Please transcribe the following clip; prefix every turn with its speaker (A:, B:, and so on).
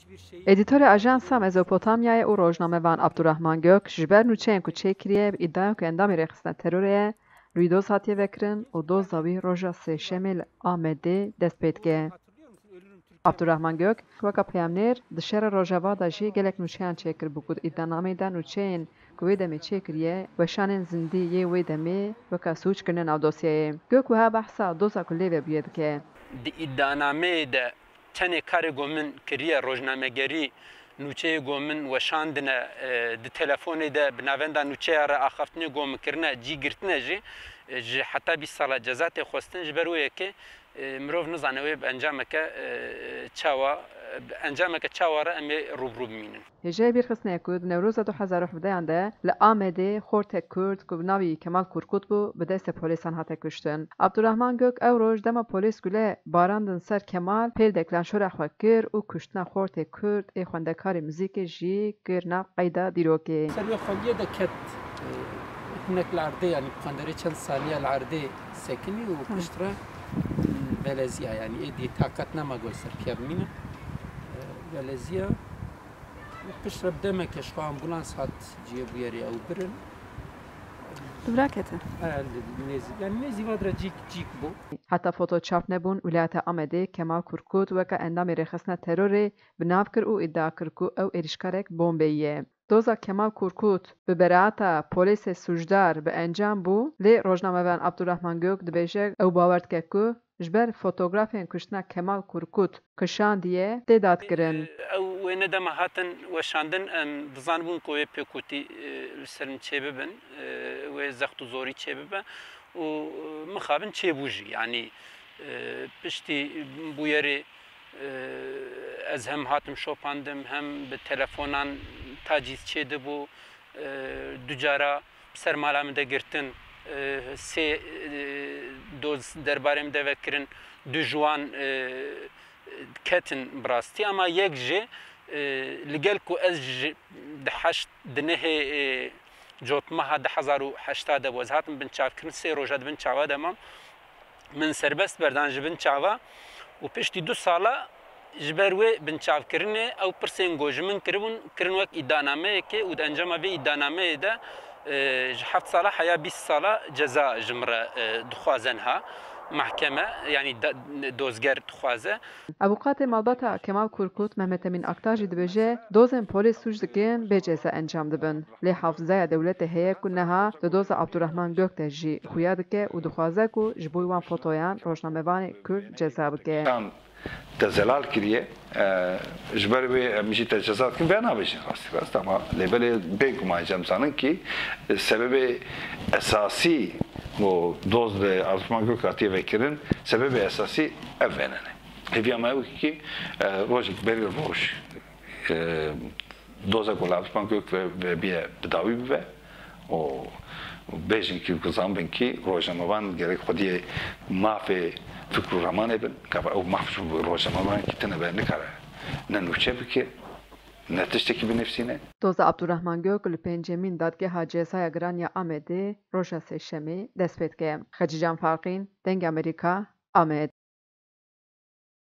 A: Editör Ajansa Mezopotamyayê û rojnamevan Abdurrahman Gök ji ber nûçeyên ku çêkiriye bi îddia ku endamê rêxistina terorê rûyî doz hatiye vekirin û doza wî roja sêşemê li Amedê dest pê dike. Abdurrahman Gök weka peyamnêr di şerê Rojava de jî gelek nûçeyan çêkiribû ku di îddianameyê de nûçeyên ku wê demê çêkiriye weşanên zindî yê wê demê weka sûç kirine nav dosyayê. Gök wiha behsa doza ku lê vebûye dike.
B: Di îddianameyê de tenê karê gomin kiriye rojnamegerî nûçeyê gomin weşandine di telefonê de bi navenda nûçeya re axaftinê gomikirine cî girtine jî ji heta 20 sala ceza tê xwestin ji ber wê yekê mirov nizane wê bi encameke çawa re em ê rûbirû bimînin.
A: Hêjeyê bîrxistinê ku di Newroza 2017 de li Amedê xortek Kurd ku bi navî Kemal Kurkut bû bi destê polîsan hate kuştin. Abdurrahman Gök ew roj dema polîs gule barandin ser Kemal pêl deklanşora xwe kir û kuştina xortê Kurd ê xwendekarê muzîkê jî kir nav qeyda dîrokê.
B: Servê xweliye de ket hinek li erdê yanî xwenderê çend saliye li erdê sekinî û piştre veleziya yanî êdî taqet nema goy ser piyavmîne veleziya piştre bi demeke ji xwe ambulans hat ciye bû yerê ew birin.
A: Duvrakete.
B: Yani nêzî vadre cîk bû.
A: Heta fotoçap nebûn wilayeta Amedê Kemal Kurkut weka endamê rêxistina terorê bi nav kir û îddia kir ku ew êrişkarek bombeyî ye. Doza Kemal Kurkut bi beraeta polîsê sûcdar bi encam bû, lê rojnamevan Abdurrahman Gök dibêje ew bawer dike ku ji ber fotografên kuştina Kemal Kurkut kişandiye tê dadkirin.
B: Ew wêne dema hatin weşandin em dizanibûn ku wê pêkutî li ser min çê bibin wê zext û zorî çê bibe û mixabin çêbû jî yanî piştî bû yerê ez hem hatim şopandim hem bi telefonan taciz çê dibû du cara ser mala min de girtin sê doz derbarê min de vekirin du jiwan ketin bi rastî ama yek jê li gel ku ez ji di heşt di nehê cotmeha 2018 de ez hatim bin çavkirin sê roja dibin çava de mam min serbest berdan ji bin çava û piştî 2 sala ji ber wê bin çavkirinê ew pirsên got ji min kiribûn kirin wek îddianameyekê û di encama vê îddianameyê de ji 7 sala heya 20 sala ceza ji min re dixwazin ha mahkeme yani dozger dixwaze.
A: Avukatê malbata Kemal Kurkut Mehmet Emin Aktar jî dibêje dozên polîs sûc dikin bê ceza encam dibin. Lê hafızaya dewletê heye ku neha di doza Abdurrahman Gök de jî xuya dike û dixwaze ku ji bo wan fotoyan rojnamevanê Kurd ceza bike.
C: Te zelal kiriye ji ber wê em jî te ceza dikin ve nabêjin rast ama lêbelê bêguma cem zanin ki sebebê esasî bu doz de Abdurrahman Gök hatiye vekirin sebebê esasî ev venene. Hêviya me ew ki rojek berî roj doza ku Abdurrahman Gök vebiye bi dawî bibe û bêjin ki gizanbin ki rojnamevan gerek xwediyê mafê fikr û ramanê bin gava ew maf ji rojnamevan ki tune be nikare ne nûçe bike ne tiştekî bi nefsîne.
A: Doza Abdurrahman Gök li pêncemîn dadgeha cezaya giraniya Amedê roja sêşemê dest pê dike. Xecican Farqîn, Deng Amerîka, Amed.